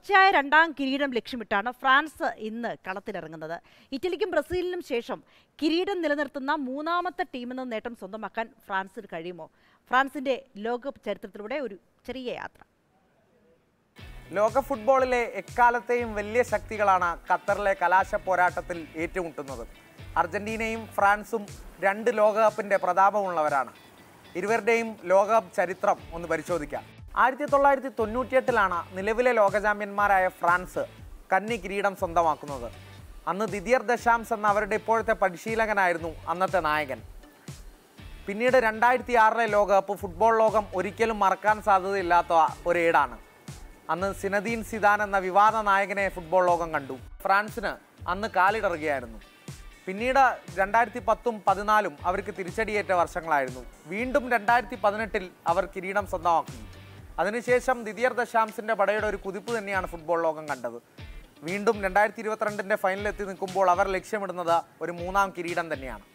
തുടർച്ചയായ രണ്ടാം കിരീടം ലക്ഷ്യമിട്ടാണ് ഫ്രാൻസ് ഇന്ന് കളത്തിലിറങ്ങുന്നത്. ഇറ്റലിക്കും ബ്രസീലിനും ശേഷം കിരീടം നിലനിർത്തുന്ന മൂന്നാമത്തെ ടീമെന്ന നേട്ടം സ്വന്തമാക്കാൻ ഫ്രാൻസിന് കഴിയുമോ? ഫ്രാൻസിന്റെ ലോകകപ്പ് ചരിത്രത്തിലൂടെ ഒരു ചെറിയ യാത്ര. ലോക ഫുട്ബോളിലെ എക്കാലത്തെയും വലിയ ശക്തികളാണ് ഖത്തറിലെ കലാശ പോരാട്ടത്തിൽ ഏറ്റുമുട്ടുന്നത്. അർജന്റീനയും ഫ്രാൻസും രണ്ട് ലോകകപ്പിന്റെ പ്രതാപമുള്ളവരാണ്. ഇരുവരുടെയും ലോകകപ്പ് ചരിത്രം ഒന്ന് പരിശോധിക്കാം. 1998 നിലവിലെ ലോക ചാമ്പ്യന്മാരായ ഫ്രാൻസ് കന്നി കിരീടം സ്വന്തമാക്കുന്നത്. അന്ന് ദിദിയർ ദശാംസ് എന്ന അവരുടെ ഇപ്പോഴത്തെ പരിശീലകനായിരുന്നു അന്നത്തെ നായകൻ. പിന്നീട് 2006 ലോകകപ്പ് ഫുട്ബോൾ ലോകം ഒരിക്കലും മറക്കാൻ സാധ്യതയില്ലാത്ത ഒരേടാണ്. അന്ന് സിനദീൻ സിദാൻ എന്ന വിവാദ നായകനെ ഫുട്ബോൾ ലോകം കണ്ടു. ഫ്രാൻസിന് അന്ന് കാലിടറുകയായിരുന്നു. പിന്നീട് 2010ഉം 2014ഉം അവർക്ക് തിരിച്ചടിയേറ്റ വർഷങ്ങളായിരുന്നു. വീണ്ടും 2018 അവർ കിരീടം സ്വന്തമാക്കി. അതിനുശേഷം ദിദിയർ ദശാംസിൻ്റെ പടയുടെ ഒരു കുതിപ്പ് തന്നെയാണ് ഫുട്ബോൾ ലോകം കണ്ടത്. വീണ്ടും 2022 ഫൈനലിൽ എത്തി നിൽക്കുമ്പോൾ അവർ ലക്ഷ്യമിടുന്നത് ഒരു മൂന്നാം കിരീടം തന്നെയാണ്.